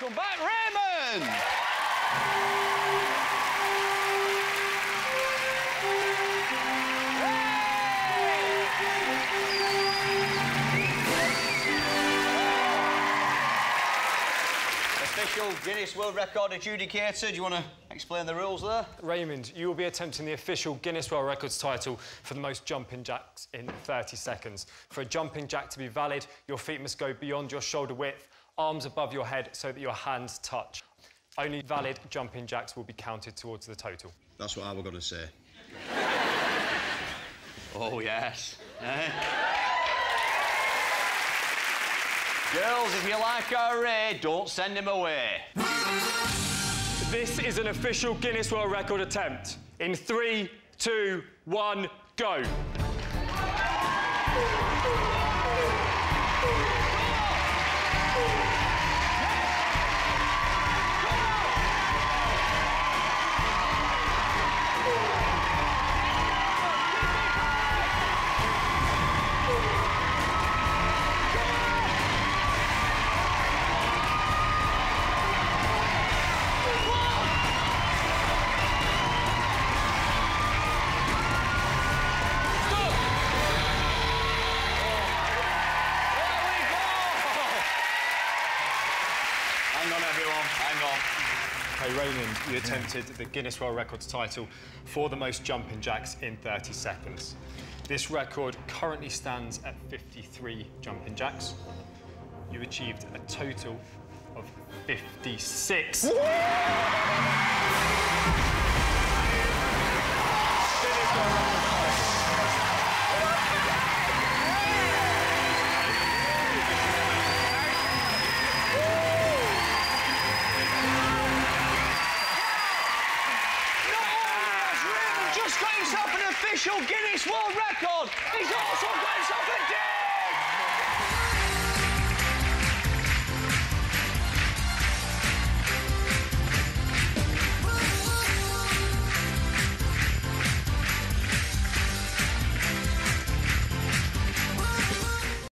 Welcome back, Raymond! Official Guinness World Record adjudicator, do you want to explain the rules there? Raymond, you will be attempting the official Guinness World Records title for the most jumping jacks in 30 seconds. For a jumping jack to be valid, your feet must go beyond your shoulder width, arms above your head so that your hands touch. Only valid jumping jacks will be counted towards the total. That's what I were going to say. Oh, yes. Girls, if you like our Ray, don't send him away. This is an official Guinness World Record attempt. In 3, 2, 1, go. Hey, Raymond, you attempted the Guinness World Records title for the most jumping jacks in 30 seconds. This record currently stands at 53 jumping jacks. You achieved a total of 56. Got himself an official Guinness World Record. He's also got himself a day!